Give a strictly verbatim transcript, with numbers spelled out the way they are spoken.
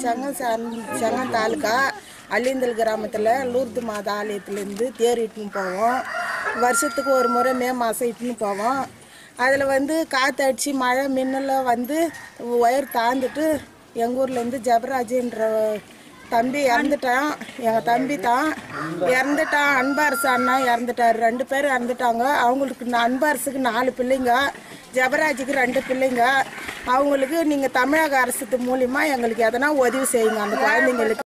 செங்கம் செங்கம் தாலுக்கா அள்ளிந்தல் கிராமத்தில் லூர்து மாதா ஆலயத்துலேருந்து தேர் இட்டுன்னு போவோம். வருஷத்துக்கு ஒரு முறை மே மாதம் இட்டுன்னு போவோம். அதில் வந்து காற்று அடித்து மழை மின்னலாம் வந்து ஒயர் தாழ்ந்துட்டு எங்கள் ஊர்லேருந்து ஜபராஜின்ற தம்பி இறந்துட்டான். எங்கள் தம்பி தான் இறந்துட்டான். அன்பரசு அண்ணா இறந்துட்டார். ரெண்டு பேரும் இறந்துட்டாங்க. அவங்களுக்கு அன்பரசுக்கு நாலு பிள்ளைங்க, ஜபராஜுக்கு ரெண்டு பிள்ளைங்க. அவங்களுக்கு நீங்கள் தமிழக அரசு மூலிமா எங்களுக்கு எதனா உதவி செய்யுங்க அந்த குழந்தைங்களுக்கு.